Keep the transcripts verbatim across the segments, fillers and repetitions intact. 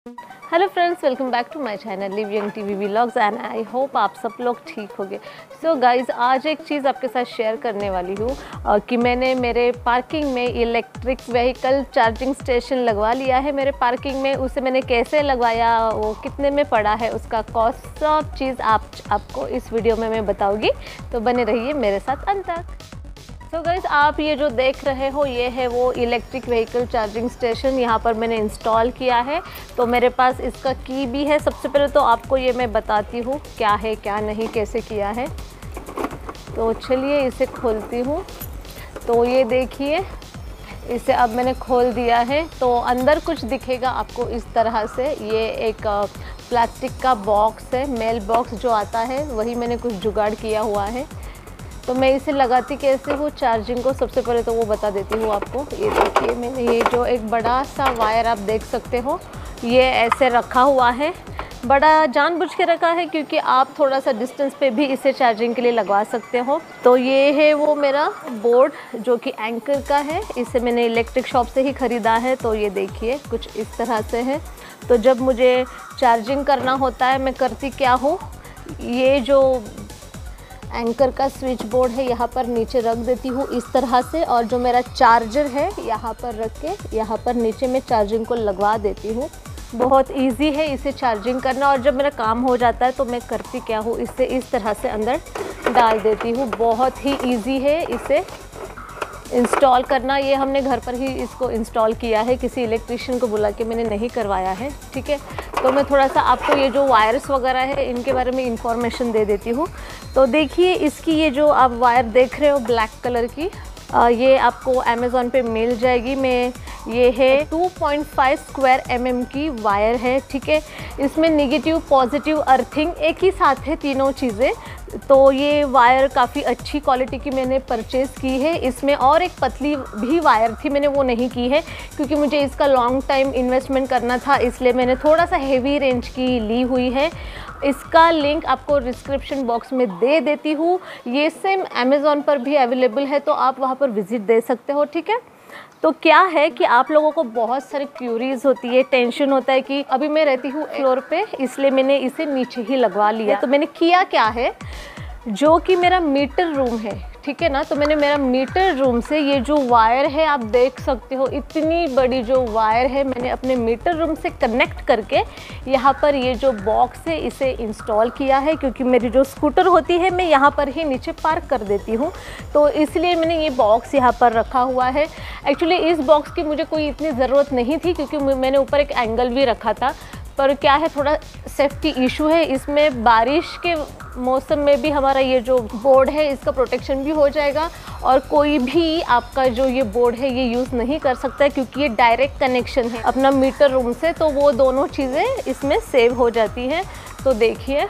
Hello friends, welcome back to my channel live young TV vlogs and I hope आप सब लोग ठीक होंगे। सो गाइज़, आज एक चीज़ आपके साथ शेयर करने वाली हूँ uh, कि मैंने मेरे पार्किंग में इलेक्ट्रिक व्हीकल चार्जिंग स्टेशन लगवा लिया है मेरे पार्किंग में। उसे मैंने कैसे लगवाया, वो कितने में पड़ा है, उसका कॉस्ट, सब चीज़ आप आपको इस वीडियो में मैं बताऊँगी, तो बने रहिए मेरे साथ अंत तक। तो गाइस, आप ये जो देख रहे हो ये है वो इलेक्ट्रिक व्हीकल चार्जिंग स्टेशन, यहाँ पर मैंने इंस्टॉल किया है। तो मेरे पास इसका की भी है। सबसे पहले तो आपको ये मैं बताती हूँ क्या है क्या नहीं, कैसे किया है। तो चलिए इसे खोलती हूँ। तो ये देखिए, इसे अब मैंने खोल दिया है। तो अंदर कुछ दिखेगा आपको इस तरह से। ये एक प्लास्टिक का बॉक्स है, मेल बॉक्स जो आता है, वही मैंने कुछ जुगाड़ किया हुआ है। तो मैं इसे लगाती कैसे हूँ चार्जिंग को, सबसे पहले तो वो बता देती हूँ आपको। ये देखिए, मैंने ये जो एक बड़ा सा वायर आप देख सकते हो, ये ऐसे रखा हुआ है। बड़ा जानबूझ के रखा है क्योंकि आप थोड़ा सा डिस्टेंस पे भी इसे चार्जिंग के लिए लगवा सकते हो। तो ये है वो मेरा बोर्ड जो कि एंकर का है। इसे मैंने इलेक्ट्रिक शॉप से ही ख़रीदा है। तो ये देखिए कुछ इस तरह से है। तो जब मुझे चार्जिंग करना होता है, मैं करती क्या हूँ, ये जो एंकर का स्विच बोर्ड है यहाँ पर नीचे रख देती हूँ इस तरह से, और जो मेरा चार्जर है यहाँ पर रख के यहाँ पर नीचे मैं चार्जिंग को लगवा देती हूँ। बहुत इजी है इसे चार्जिंग करना। और जब मेरा काम हो जाता है तो मैं करती क्या हूँ, इसे इस तरह से अंदर डाल देती हूँ। बहुत ही इजी है इसे इंस्टॉल करना। ये हमने घर पर ही इसको इंस्टॉल किया है, किसी इलेक्ट्रिशियन को बुला के मैंने नहीं करवाया है, ठीक है। तो मैं थोड़ा सा आपको ये जो वायर्स वगैरह है इनके बारे में इंफॉर्मेशन दे देती हूँ। तो देखिए, इसकी ये जो आप वायर देख रहे हो ब्लैक कलर की, आ, ये आपको अमेज़ॉन पे मिल जाएगी। मैं ये है two point five square M M की वायर है, ठीक है। इसमें नेगेटिव पॉजिटिव अर्थिंग एक ही साथ है, तीनों चीज़ें। तो ये वायर काफ़ी अच्छी क्वालिटी की मैंने परचेज़ की है। इसमें और एक पतली भी वायर थी, मैंने वो नहीं की है क्योंकि मुझे इसका लॉन्ग टाइम इन्वेस्टमेंट करना था, इसलिए मैंने थोड़ा सा हेवी रेंज की ली हुई है। इसका लिंक आपको डिस्क्रिप्शन बॉक्स में दे देती हूँ। ये सेम अमेज़ॉन पर भी अवेलेबल है, तो आप वहाँ पर विज़िट दे सकते हो, ठीक है। तो क्या है कि आप लोगों को बहुत सारी क्यूरीज होती है, टेंशन होता है कि अभी मैं रहती हूँ फ्लोर पे, इसलिए मैंने इसे नीचे ही लगवा लिया। तो मैंने किया क्या है, जो कि मेरा मीटर रूम है, ठीक है ना। तो मैंने मेरा मीटर रूम से ये जो वायर है आप देख सकते हो, इतनी बड़ी जो वायर है, मैंने अपने मीटर रूम से कनेक्ट करके यहाँ पर ये जो बॉक्स है इसे इंस्टॉल किया है। क्योंकि मेरी जो स्कूटर होती है मैं यहाँ पर ही नीचे पार्क कर देती हूँ, तो इसलिए मैंने ये बॉक्स यहाँ पर रखा हुआ है। एक्चुअली इस बॉक्स की मुझे कोई इतनी ज़रूरत नहीं थी क्योंकि मैंने ऊपर एक एंगल भी रखा था, पर क्या है थोड़ा सेफ्टी इशू है इसमें। बारिश के मौसम में भी हमारा ये जो बोर्ड है इसका प्रोटेक्शन भी हो जाएगा, और कोई भी आपका जो ये बोर्ड है ये यूज़ नहीं कर सकता है क्योंकि ये डायरेक्ट कनेक्शन है अपना मीटर रूम से। तो वो दोनों चीज़ें इसमें सेव हो जाती हैं। तो देखिए,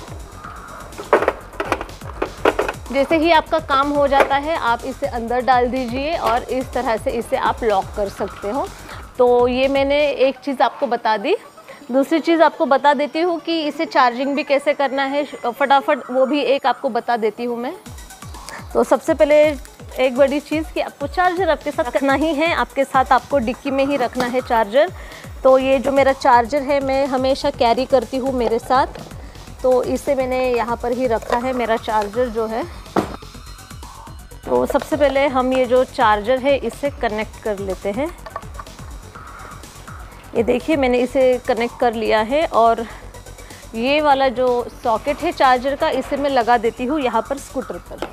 जैसे ही आपका काम हो जाता है आप इसे अंदर डाल दीजिए और इस तरह से इसे आप लॉक कर सकते हो। तो ये मैंने एक चीज़ आपको बता दी। दूसरी चीज़ आपको बता देती हूँ कि इसे चार्जिंग भी कैसे करना है, फटाफट वो भी एक आपको बता देती हूँ मैं। तो सबसे पहले एक बड़ी चीज़ कि आपको चार्जर आपके साथ रखना ही है, आपके साथ आपको डिक्की में ही रखना है चार्जर। तो ये जो मेरा चार्जर है मैं हमेशा कैरी करती हूँ मेरे साथ, तो इसे मैंने यहाँ पर ही रखा है मेरा चार्जर जो है। तो सबसे पहले हम ये जो चार्जर है इसे कनेक्ट कर लेते हैं। ये देखिए, मैंने इसे कनेक्ट कर लिया है, और ये वाला जो सॉकेट है चार्जर का इसे मैं लगा देती हूँ यहाँ पर स्कूटर पर।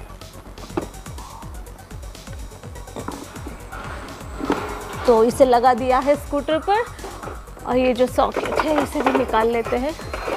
तो इसे लगा दिया है स्कूटर पर, और ये जो सॉकेट है इसे भी निकाल लेते हैं।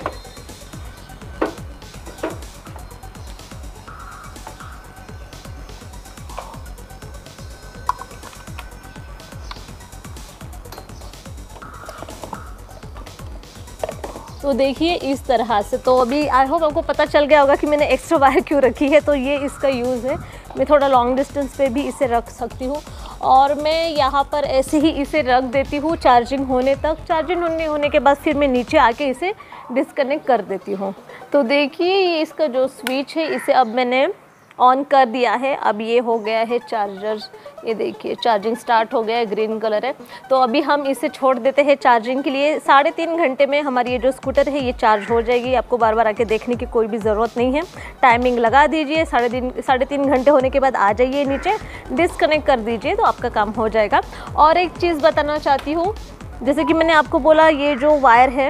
तो देखिए इस तरह से। तो अभी आई होप आपको पता चल गया होगा कि मैंने एक्स्ट्रा वायर क्यों रखी है। तो ये इसका यूज़ है, मैं थोड़ा लॉन्ग डिस्टेंस पे भी इसे रख सकती हूँ, और मैं यहाँ पर ऐसे ही इसे रख देती हूँ चार्जिंग होने तक। चार्जिंग होने होने के बाद फिर मैं नीचे आके इसे डिस्कनेक्ट कर देती हूँ। तो देखिए, ये इसका जो स्विच है इसे अब मैंने ऑन कर दिया है। अब ये हो गया है चार्जर, ये देखिए चार्जिंग स्टार्ट हो गया है, ग्रीन कलर है। तो अभी हम इसे छोड़ देते हैं चार्जिंग के लिए। साढ़े तीन घंटे में हमारी ये जो स्कूटर है ये चार्ज हो जाएगी। आपको बार बार आके देखने की कोई भी ज़रूरत नहीं है। टाइमिंग लगा दीजिए, साढ़े तीन साढ़े तीन घंटे होने के बाद आ जाइए नीचे, डिस्कनेक्ट कर दीजिए तो आपका काम हो जाएगा। और एक चीज़ बताना चाहती हूँ, जैसे कि मैंने आपको बोला ये जो वायर है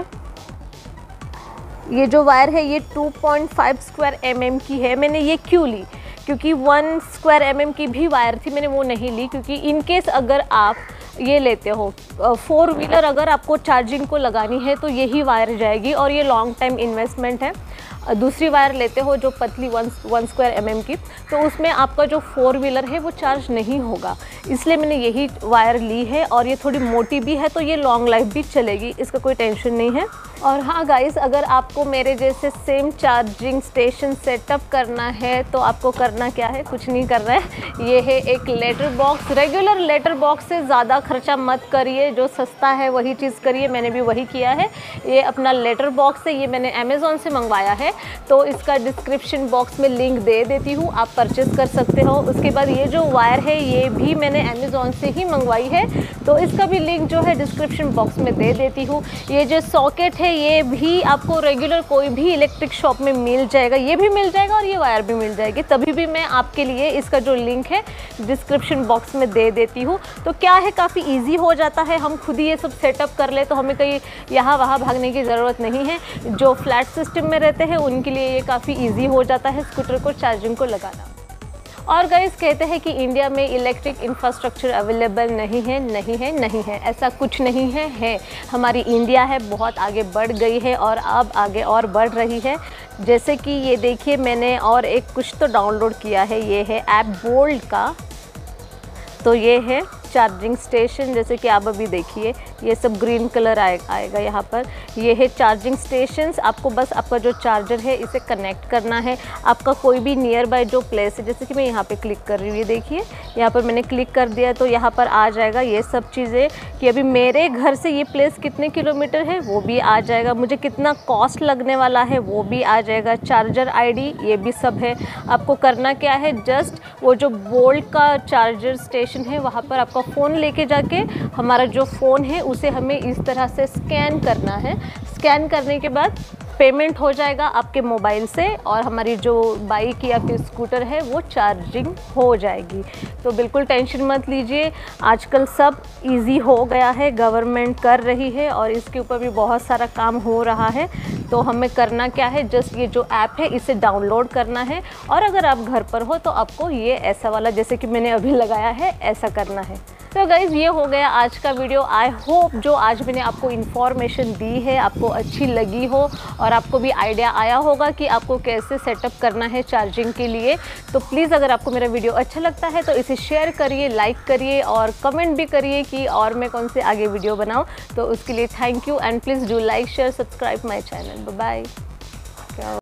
ये जो वायर है ये two point five square M M की है। मैंने ये क्यों ली, क्योंकि वन स्क्वायर एम एम की भी वायर थी, मैंने वो नहीं ली। क्योंकि इन केस अगर आप ये लेते हो फोर व्हीलर, अगर आपको चार्जिंग को लगानी है तो यही वायर जाएगी और ये लॉन्ग टाइम इन्वेस्टमेंट है। दूसरी वायर लेते हो जो पतली one one square M M की, तो उसमें आपका जो फोर व्हीलर है वो चार्ज नहीं होगा। इसलिए मैंने यही वायर ली है और ये थोड़ी मोटी भी है तो ये लॉन्ग लाइफ भी चलेगी, इसका कोई टेंशन नहीं है। और हाँ गाइस, अगर आपको मेरे जैसे सेम चार्जिंग स्टेशन सेटअप करना है तो आपको करना क्या है, कुछ नहीं करना है। ये है एक letter box. Regular letter box से ज़्यादा खर्चा मत करिए, जो सस्ता है वही चीज़ करिए। मैंने भी वही किया है। ये अपना लेटर बॉक्स है, ये मैंने अमेज़ॉन से मंगवाया है, तो इसका डिस्क्रिप्शन बॉक्स में लिंक दे देती हूँ, आप परचेज़ कर सकते हो। उसके बाद ये जो वायर है ये भी मैंने अमेज़ॉन से ही मंगवाई है, तो इसका भी लिंक जो है डिस्क्रिप्शन बॉक्स में दे देती हूँ। ये जो सॉकेट है ये भी आपको रेगुलर कोई भी इलेक्ट्रिक शॉप में मिल जाएगा, ये भी मिल जाएगा और ये वायर भी मिल जाएगी। तभी भी मैं आपके लिए इसका जो लिंक है डिस्क्रिप्शन बॉक्स में दे देती हूँ। तो क्या है, काफ़ी ईजी हो जाता है, हम खुद ही ये सब सेटअप कर ले तो हमें कहीं यहाँ वहाँ भागने की ज़रूरत नहीं है। जो फ्लैट सिस्टम में रहते हैं उनके लिए ये काफ़ी ईजी हो जाता है स्कूटर को चार्जिंग को लगाना। और गाइस कहते हैं कि इंडिया में इलेक्ट्रिक इंफ्रास्ट्रक्चर अवेलेबल नहीं है, नहीं है, नहीं है, ऐसा कुछ नहीं है, है। हमारी इंडिया है बहुत आगे बढ़ गई है और अब आगे और बढ़ रही है। जैसे कि ये देखिए, मैंने और एक कुछ तो डाउनलोड किया है, ये है ऐप बोल्ट का। तो ये है चार्जिंग स्टेशन, जैसे कि आप अभी देखिए ये सब ग्रीन कलर आए, आएगा यहाँ पर। ये है चार्जिंग स्टेशंस। आपको बस आपका जो चार्जर है इसे कनेक्ट करना है। आपका कोई भी नियर बाय जो प्लेस है, जैसे कि मैं यहाँ पे क्लिक कर रही हूँ, ये देखिए यहाँ पर मैंने क्लिक कर दिया तो यहाँ पर आ जाएगा ये सब चीज़ें कि अभी मेरे घर से ये प्लेस कितने किलोमीटर है वो भी आ जाएगा, मुझे कितना कॉस्ट लगने वाला है वो भी आ जाएगा, चार्जर आई डी ये भी सब है। आपको करना क्या है, जस्ट वो जो बोल्ट का चार्जर स्टेशन है वहाँ पर आपका फ़ोन लेके जाके हमारा जो फ़ोन है उसे हमें इस तरह से स्कैन करना है। स्कैन करने के बाद पेमेंट हो जाएगा आपके मोबाइल से और हमारी जो बाइक या फिर स्कूटर है वो चार्जिंग हो जाएगी। तो बिल्कुल टेंशन मत लीजिए, आजकल सब इजी हो गया है, गवर्नमेंट कर रही है और इसके ऊपर भी बहुत सारा काम हो रहा है। तो हमें करना क्या है, जस्ट ये जो ऐप है इसे डाउनलोड करना है और अगर आप घर पर हो तो आपको ये ऐसा वाला, जैसे कि मैंने अभी लगाया है, ऐसा करना है। तो गाइज़ ये हो गया आज का वीडियो। आई होप जो आज मैंने आपको इन्फॉर्मेशन दी है आपको अच्छी लगी हो और आपको भी आइडिया आया होगा कि आपको कैसे सेटअप करना है चार्जिंग के लिए। तो प्लीज़ अगर आपको मेरा वीडियो अच्छा लगता है तो इसे शेयर करिए, लाइक करिए और कमेंट भी करिए कि और मैं कौन से आगे वीडियो बनाऊँ। तो उसके लिए thank you and please do like share subscribe my channel. Bye bye.